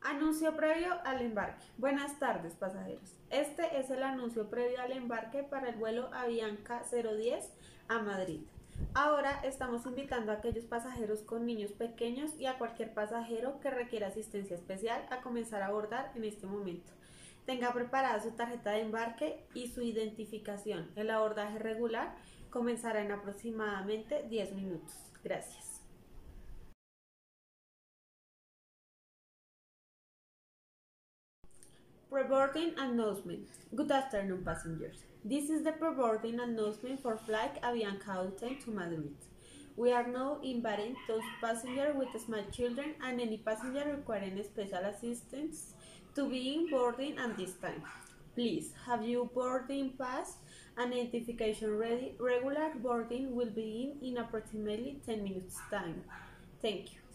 Anuncio previo al embarque. Buenas tardes, pasajeros. Este es el anuncio previo al embarque para el vuelo Avianca 010 a Madrid. Ahora estamos invitando a aquellos pasajeros con niños pequeños y a cualquier pasajero que requiera asistencia especial a comenzar a abordar en este momento. Tenga preparada su tarjeta de embarque y su identificación. El abordaje regular comenzará en aproximadamente 10 minutos. Gracias. Pre-boarding announcement. Good afternoon, passengers. This is the pre-boarding announcement for flight Avianca 10 to Madrid. We are now inviting those passengers with small children and any passenger requiring special assistance to be in boarding at this time. Please have your boarding pass and identification ready. Regular boarding will begin in approximately 10 minutes time. Thank you.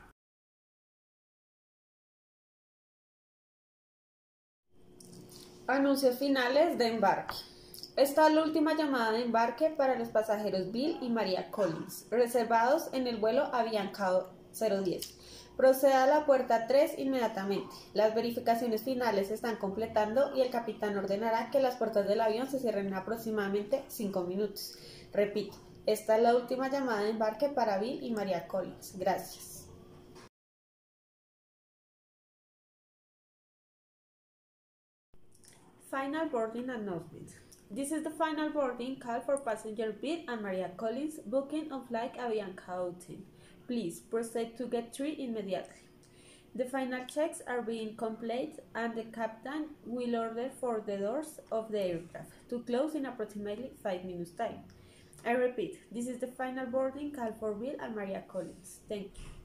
Anuncios finales de embarque. Esta es la última llamada de embarque para los pasajeros Bill y Maria Collins, reservados en el vuelo Avianca 010. Proceda a la puerta 3 inmediatamente. Las verificaciones finales se están completando y el capitán ordenará que las puertas del avión se cierren en aproximadamente 5 minutos. Repito, esta es la última llamada de embarque para Bill y Maria Collins. Gracias. Final boarding announcement. This is the final boarding call for passenger Bill and Maria Collins booking on flight Avianca 10. Please proceed to get through immediately. The final checks are being completed and the captain will order for the doors of the aircraft to close in approximately 5 minutes time. I repeat, this is the final boarding call for Bill and Maria Collins. Thank you.